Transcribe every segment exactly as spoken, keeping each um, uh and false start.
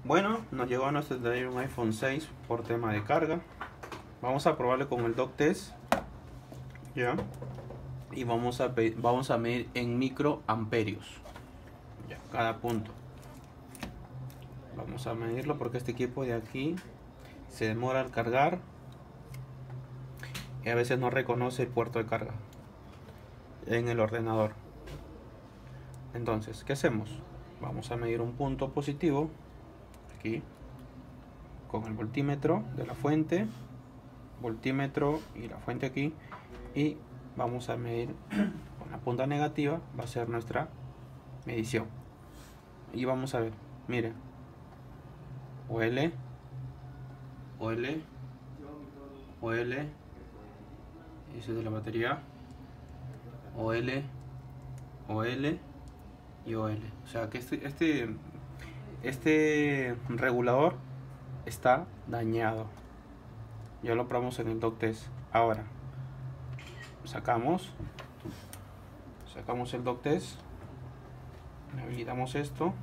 Bueno, nos llegó a nuestro taller un iPhone seis por tema de carga. Vamos a probarle con el dock test. Ya. Y vamos a, vamos a medir en microamperios. Ya, cada punto. Vamos a medirlo porque este equipo de aquí se demora al cargar. Y a veces no reconoce el puerto de carga en el ordenador. Entonces, ¿qué hacemos? Vamos a medir un punto positivo aquí con el voltímetro de la fuente, voltímetro y la fuente aquí, y vamos a medir con la punta negativa. Va a ser nuestra medición y vamos a ver, miren, O L, O L, O L, ese es de la batería, O L, O L y O L. O sea que este, este, este regulador está dañado. Ya lo probamos en el dock test. Ahora sacamos sacamos el dock test, habilitamos esto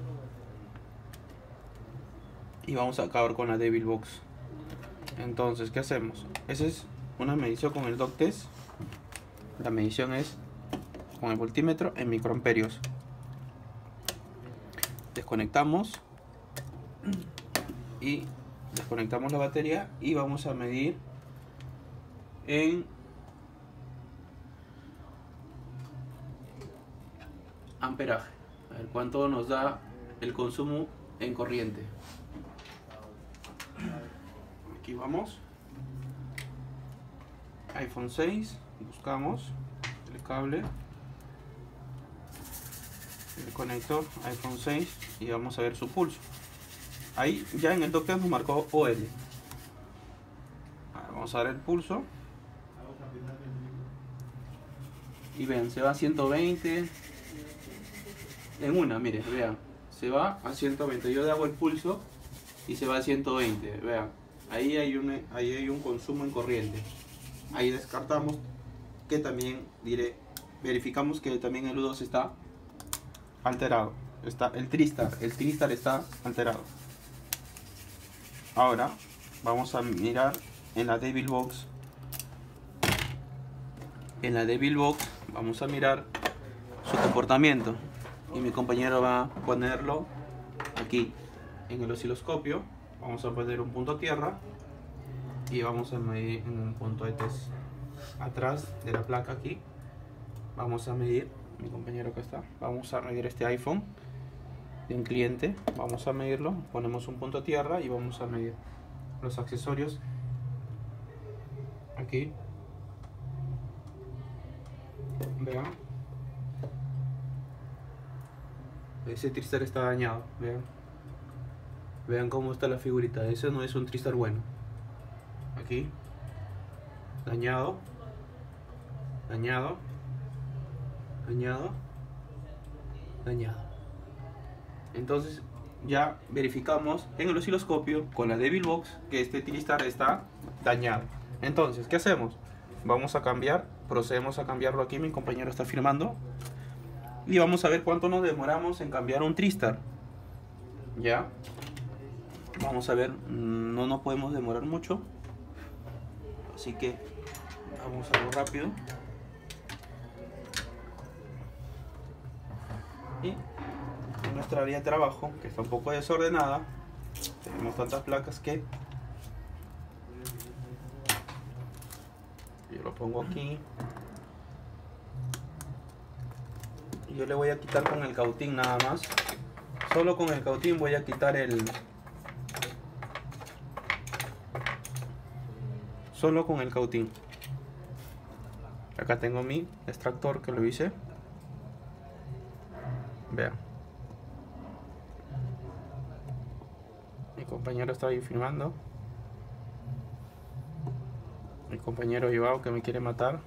y vamos a acabar con la Devil Box. Entonces, ¿qué hacemos? Esa es una medición con el dock test. La medición es con el voltímetro en microamperios. Desconectamos y desconectamos la batería y vamos a medir en amperaje, a ver cuánto nos da el consumo en corriente. Aquí vamos, iPhone seis, buscamos el cable, el conector iPhone seis y vamos a ver su pulso. Ahí ya en el dock test nos marcó O L. Vamos a ver el pulso y vean, se va a ciento veinte en una, miren, vean, se va a ciento veinte. Yo le hago el pulso y se va a ciento veinte, vean, ahí hay un, ahí hay un consumo en corriente. Ahí descartamos que también, diré, verificamos que también el U dos está alterado, está el Tristar, el Tristar está alterado. Ahora vamos a mirar en la Devil Box. En la Devil Box vamos a mirar su comportamiento y mi compañero va a ponerlo aquí en el osciloscopio. Vamos a poner un punto tierra y vamos a medir en un punto de test atrás de la placa aquí. Vamos a medir, mi compañero que está, vamos a medir este iPhone de un cliente, vamos a medirlo, ponemos un punto tierra y vamos a medir los accesorios aquí. Vean, ese Tristar está dañado, vean, vean cómo está la figurita, ese no es un Tristar bueno. Aquí, dañado, dañado, dañado, dañado. Entonces ya verificamos en el osciloscopio con la Devil Box que este Tristar está dañado. Entonces, ¿qué hacemos? Vamos a cambiar, procedemos a cambiarlo aquí, mi compañero está filmando. Y vamos a ver cuánto nos demoramos en cambiar un Tristar. Ya. Vamos a ver, no nos podemos demorar mucho. Así que vamos a algo rápido. Y en nuestra área de trabajo, que está un poco desordenada, tenemos tantas placas que yo lo pongo aquí y yo le voy a quitar con el cautín nada más. Solo con el cautín voy a quitar el solo con el cautín. Acá tengo mi extractor que lo hice. Vean, mi compañero está ahí filmando. Mi compañero Joao que me quiere matar.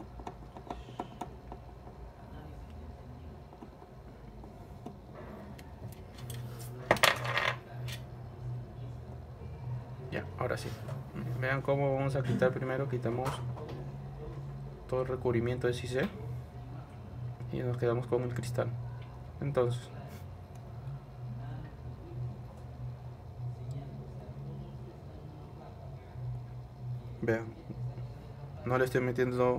Ya, ahora sí. Vean cómo vamos a quitar primero. Quitamos todo el recubrimiento de C I C y nos quedamos con el cristal. Entonces Vean, no le estoy metiendo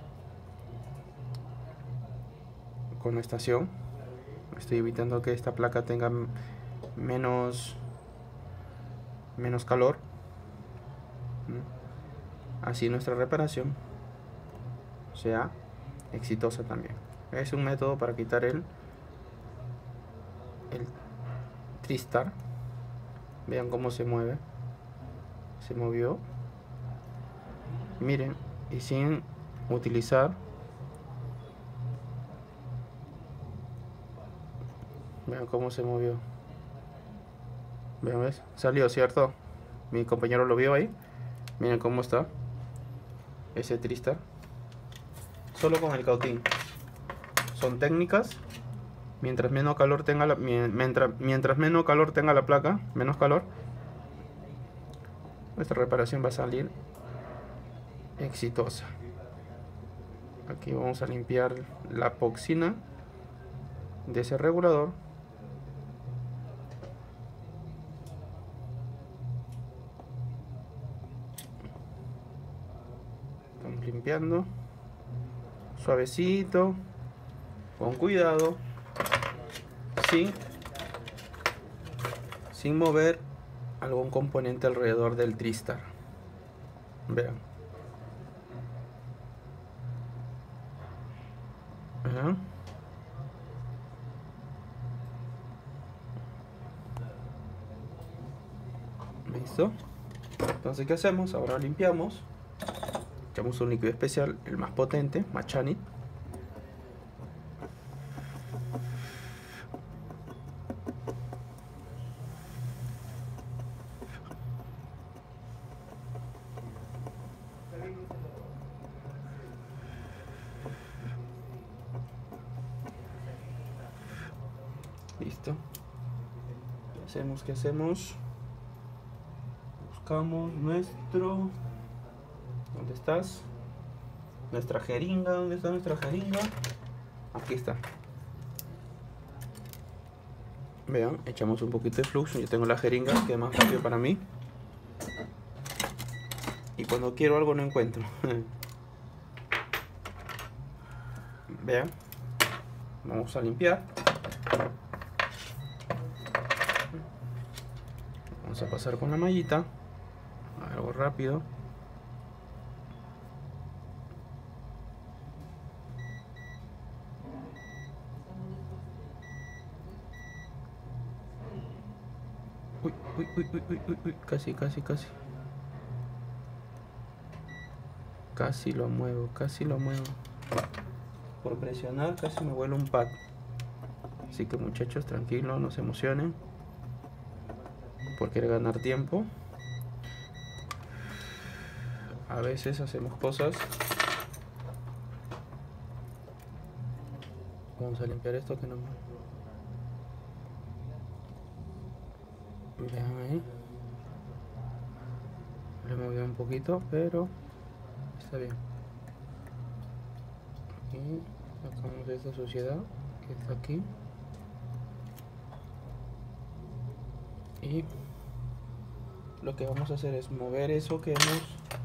con la estación, estoy evitando que esta placa tenga menos menos calor. Así nuestra reparación sea exitosa también. Es un método para quitar el el Tristar. Vean cómo se mueve, se movió, miren, y sin utilizar, vean cómo se movió. Vean, ¿ves? Salió, ¿cierto? Mi compañero lo vio ahí. Miren cómo está ese Tristar. Solo con el cautín. Son técnicas. Mientras menos calor tenga la, mientras, mientras menos calor tenga la placa, menos calor, nuestra reparación va a salir exitosa. Aquí vamos a limpiar la epoxina de ese regulador. Estamos limpiando suavecito, con cuidado, sin, sin mover algún componente alrededor del Tristar. Vean. Vean. Listo. Entonces, ¿qué hacemos? Ahora limpiamos. Echamos un líquido especial, el más potente, Machanit. Listo. ¿Qué hacemos? ¿Qué hacemos? Buscamos nuestro... ¿Dónde estás? Nuestra jeringa. ¿Dónde está nuestra jeringa? Aquí está. Vean, echamos un poquito de flux. Yo tengo la jeringa, que es más rápido para mí. Y cuando quiero algo no encuentro. Vean. Vamos a limpiar. Vamos a pasar con la mallita. Algo rápido. Uy, uy, uy, uy, uy, uy, uy, casi, casi, casi. Casi lo muevo, casi lo muevo. Por presionar casi me vuela un pad. Así que muchachos, tranquilos, no se emocionen por querer ganar tiempo. A veces hacemos cosas. Vamos a limpiar esto que no me... Vean ahí. Le moví un poquito, pero está bien. Aquí sacamos esta suciedad que está aquí. Y lo que vamos a hacer es mover eso que hemos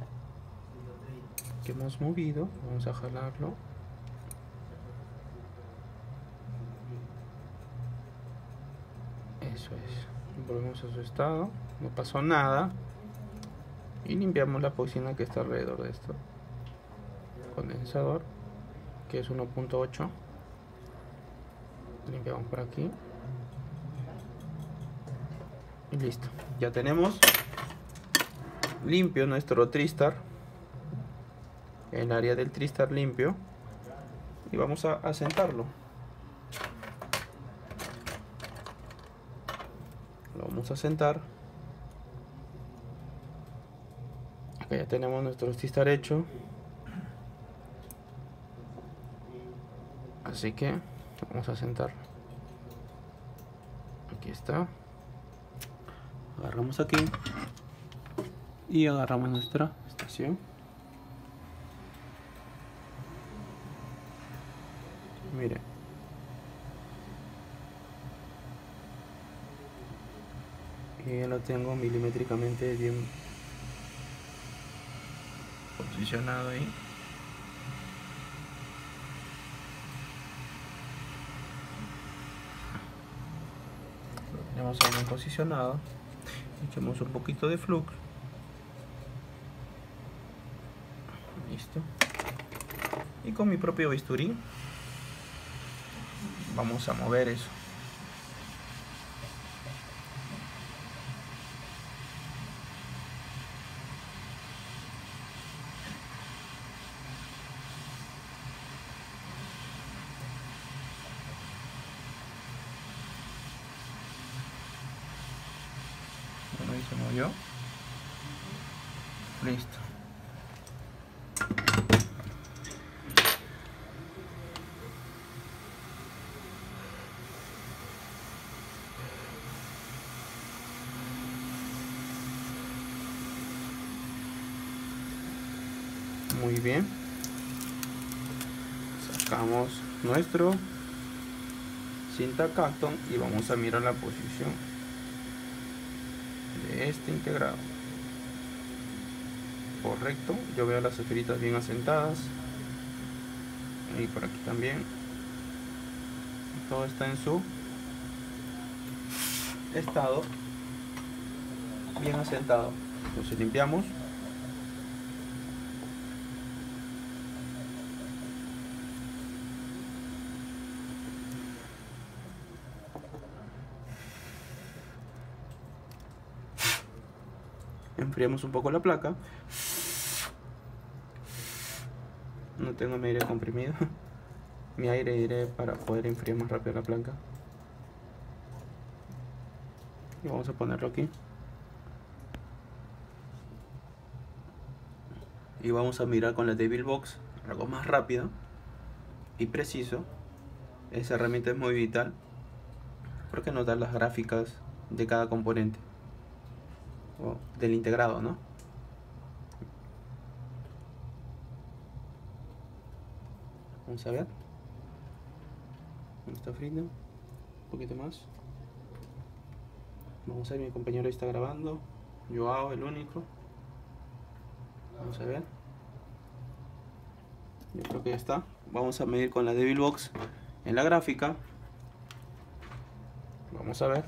que hemos movido. Vamos a jalarlo. Eso es. Volvemos a su estado. No pasó nada. Y limpiamos la epoxina que está alrededor de esto. Condensador, que es uno punto ocho. Limpiamos por aquí. Y listo. Ya tenemos limpio nuestro Tristar. El área del Tristar limpio. Y vamos a asentarlo. Lo vamos a sentar. Acá ya tenemos nuestro Tristar hecho. Así que vamos a sentar. Aquí está. Agarramos aquí y agarramos nuestra estación. Miren, y ya lo tengo milimétricamente bien posicionado ahí. Lo tenemos ahí bien posicionado. Echamos un poquito de flux. Listo. Y con mi propio bisturí vamos a mover eso. Bueno, ahí se movió. Listo. Muy bien. Sacamos nuestro cinta Kapton y vamos a mirar la posición de este integrado. Correcto, yo veo las esferitas bien asentadas y por aquí también todo está en su estado bien asentado. Entonces limpiamos. Enfriamos un poco la placa. No tengo mi aire comprimido. Mi aire iré para poder enfriar más rápido la placa. Y vamos a ponerlo aquí. Y vamos a mirar con la Devilbox algo más rápido y preciso. Esa herramienta es muy vital porque nos da las gráficas de cada componente o del integrado, ¿no? Vamos a ver. ¿Dónde está Frida? Un poquito más. Vamos a ver, mi compañero está grabando. Joao, el único. Vamos a ver. Yo creo que ya está. Vamos a medir con la Devilbox en la gráfica. Vamos a ver.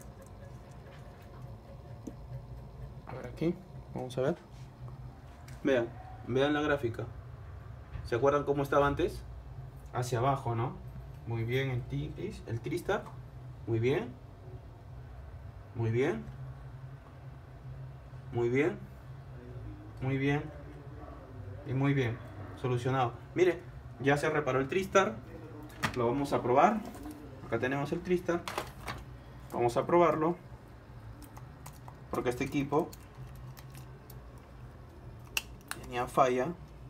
A ver aquí. Vamos a ver. Vean. Vean la gráfica. ¿Se acuerdan cómo estaba antes? Hacia abajo, ¿no? Muy bien el, tigris, el Tristar. Muy bien. Muy bien. Muy bien. Muy bien. Y muy bien. Solucionado. Mire, ya se reparó el Tristar. Lo vamos a probar. Acá tenemos el Tristar. Vamos a probarlo. Porque este equipo tenía falla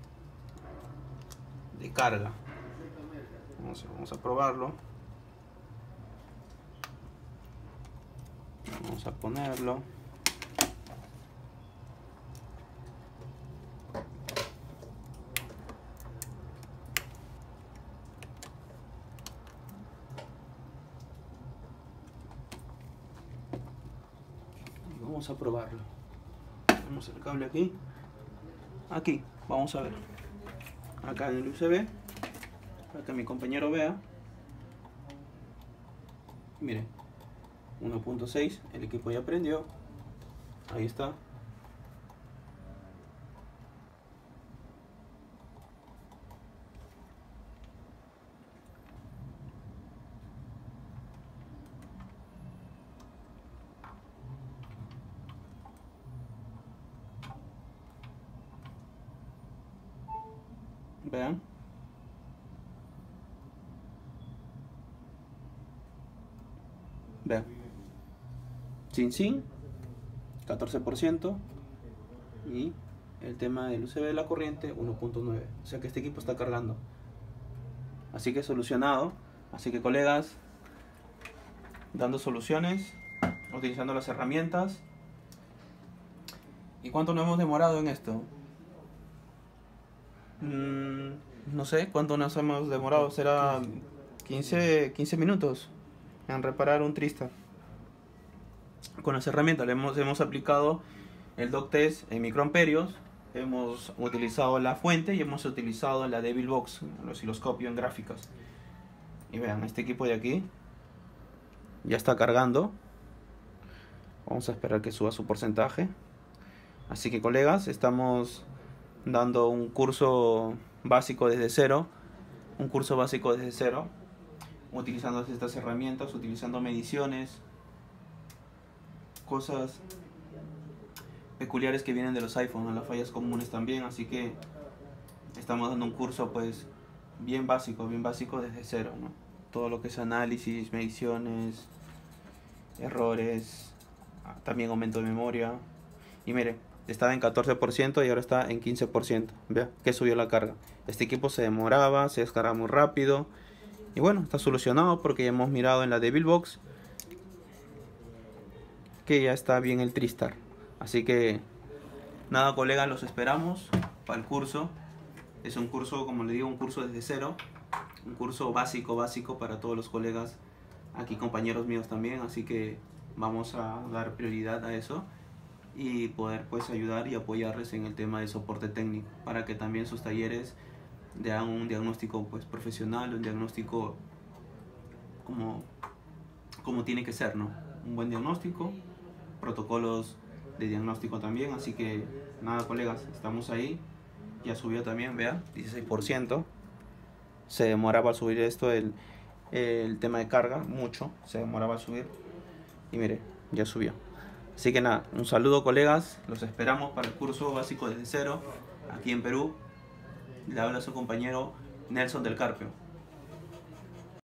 de carga. Vamos a, vamos a probarlo. Vamos a ponerlo. Y vamos a probarlo. Tenemos el cable aquí. Aquí, vamos a ver. Acá en el U S B. Para que mi compañero vea. Miren, uno punto seis, el equipo ya prendió. Ahí está. Vean. Vean. Sin sin. catorce por ciento. Y el tema del U S B de la corriente uno punto nueve. O sea que este equipo está cargando. Así que solucionado. Así que colegas, dando soluciones, utilizando las herramientas. ¿Y cuánto nos hemos demorado en esto? Mm, no sé cuánto nos hemos demorado. Será quince, quince minutos en reparar un Tristar. Con las herramientas le hemos, hemos aplicado el dock test en microamperios hemos utilizado la fuente y hemos utilizado la Devilbox, el osciloscopio en gráficas. Y vean, este equipo de aquí ya está cargando. Vamos a esperar que suba su porcentaje. Así que, colegas, estamos dando un curso básico desde cero. Un curso básico desde cero, utilizando estas herramientas, utilizando mediciones, cosas peculiares que vienen de los iPhones, las fallas comunes también. Así que estamos dando un curso pues bien básico, bien básico desde cero, ¿no? Todo lo que es análisis, mediciones, errores, también aumento de memoria. Y mire, estaba en catorce por ciento y ahora está en quince por ciento. Vea que subió la carga. Este equipo se demoraba, se descargaba muy rápido. Y bueno, está solucionado porque ya hemos mirado en la Devilbox que ya está bien el Tristar. Así que nada, colegas, los esperamos para el curso. Es un curso, como le digo, un curso desde cero. Un curso básico, básico para todos los colegas, aquí compañeros míos también. Así que vamos a dar prioridad a eso y poder pues ayudar y apoyarles en el tema de soporte técnico para que también sus talleres den un diagnóstico pues profesional, un diagnóstico como, como tiene que ser, ¿no? Un buen diagnóstico, protocolos de diagnóstico también. Así que nada, colegas, estamos ahí. Ya subió también, vea, dieciséis por ciento. Se demoraba al subir esto, el, el tema de carga, mucho, se demoraba al subir. Y mire, ya subió. Así que nada, un saludo, colegas, los esperamos para el curso básico desde cero, aquí en Perú. Le habla su compañero Nelson del Carpio.